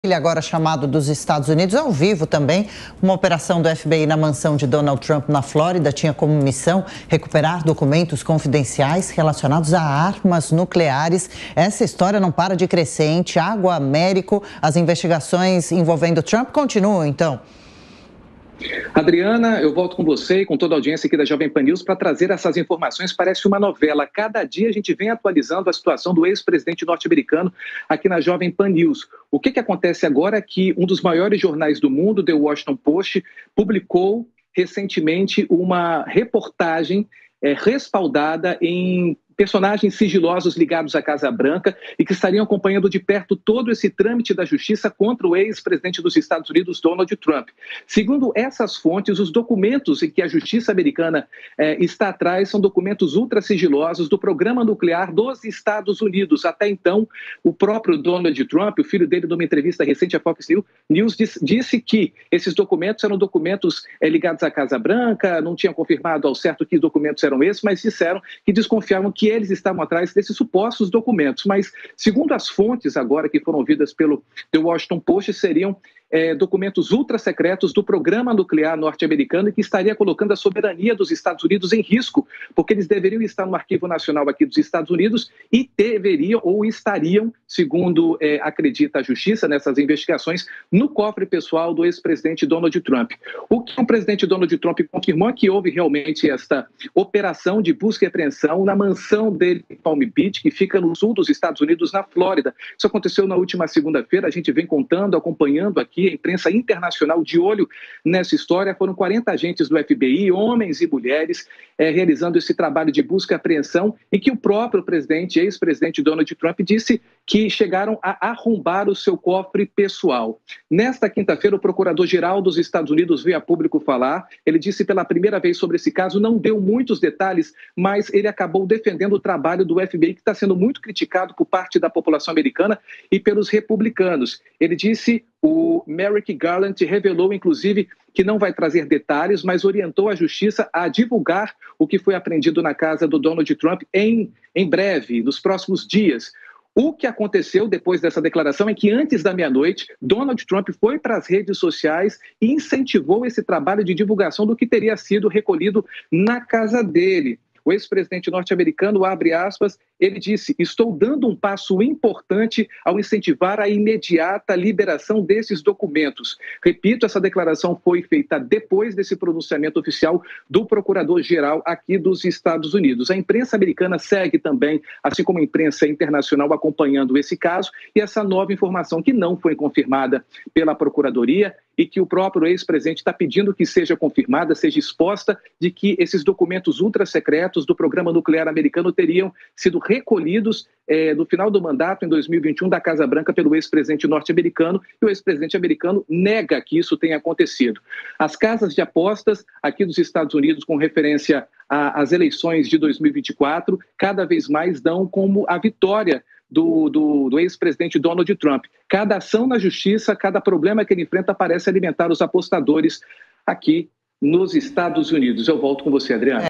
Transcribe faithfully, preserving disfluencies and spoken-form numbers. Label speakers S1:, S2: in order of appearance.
S1: Ele agora chamado dos Estados Unidos ao vivo também. Uma operação do F B I na mansão de Donald Trump na Flórida tinha como missão recuperar documentos confidenciais relacionados a armas nucleares. Essa história não para de crescer, hein? Tiago Américo, as investigações envolvendo Trump continuam, então?
S2: Adriana, eu volto com você e com toda a audiência aqui da Jovem Pan News para trazer essas informações. Parece uma novela. Cada dia a gente vem atualizando a situação do ex-presidente norte-americano aqui na Jovem Pan News. O que, que acontece agora é que um dos maiores jornais do mundo, The Washington Post, publicou recentemente uma reportagem é, respaldada em personagens sigilosos ligados à Casa Branca e que estariam acompanhando de perto todo esse trâmite da justiça contra o ex-presidente dos Estados Unidos, Donald Trump. Segundo essas fontes, os documentos em que a justiça americana eh, está atrás são documentos ultra sigilosos do programa nuclear dos Estados Unidos. Até então, o próprio Donald Trump, o filho dele, numa entrevista recente à Fox News, disse, disse que esses documentos eram documentos eh, ligados à Casa Branca, não tinham confirmado ao certo que documentos eram esses, mas disseram que desconfiavam que eles estavam atrás desses supostos documentos. Mas, segundo as fontes agora que foram ouvidas pelo The Washington Post, seriam é, documentos ultra secretos do programa nuclear norte-americano e que estaria colocando a soberania dos Estados Unidos em risco, porque eles deveriam estar no Arquivo Nacional aqui dos Estados Unidos e deveriam ou estariam, segundo é, acredita a Justiça nessas investigações, no cofre pessoal do ex-presidente Donald Trump. O que o presidente Donald Trump confirmou é que houve realmente esta operação de busca e apreensão na mansão dele em Palm Beach, que fica no sul dos Estados Unidos, na Flórida. Isso aconteceu na última segunda-feira, a gente vem contando, acompanhando aqui, a imprensa internacional de olho nessa história. Foram quarenta agentes do F B I, homens e mulheres, é, realizando esse trabalho de busca e apreensão, em que o próprio presidente, ex-presidente Donald Trump, disse que chegaram a arrombar o seu cofre pessoal. Nesta quinta-feira, o procurador-geral dos Estados Unidos veio a público falar. Ele disse pela primeira vez sobre esse caso, não deu muitos detalhes, mas ele acabou defendendo o trabalho do F B I, que está sendo muito criticado por parte da população americana e pelos republicanos. Ele disse, o Merrick Garland revelou, inclusive, que não vai trazer detalhes, mas orientou a justiça a divulgar o que foi apreendido na casa do Donald Trump em, em breve, nos próximos dias. O que aconteceu depois dessa declaração é que antes da meia-noite, Donald Trump foi para as redes sociais e incentivou esse trabalho de divulgação do que teria sido recolhido na casa dele. O ex-presidente norte-americano, abre aspas, ele disse, estou dando um passo importante ao incentivar a imediata liberação desses documentos. Repito, essa declaração foi feita depois desse pronunciamento oficial do procurador-geral aqui dos Estados Unidos. A imprensa americana segue também, assim como a imprensa internacional, acompanhando esse caso e essa nova informação que não foi confirmada pela Procuradoria e que o próprio ex-presidente está pedindo que seja confirmada, seja exposta, de que esses documentos ultra secretos do programa nuclear americano teriam sido recolhidos eh, no final do mandato, em dois mil e vinte e um, da Casa Branca pelo ex-presidente norte-americano, e o ex-presidente americano nega que isso tenha acontecido. As casas de apostas aqui dos Estados Unidos, com referência às eleições de dois mil e vinte e quatro, cada vez mais dão como a vitória do, do, do ex-presidente Donald Trump. Cada ação na justiça, cada problema que ele enfrenta parece alimentar os apostadores aqui nos Estados Unidos. Eu volto com você, Adriana.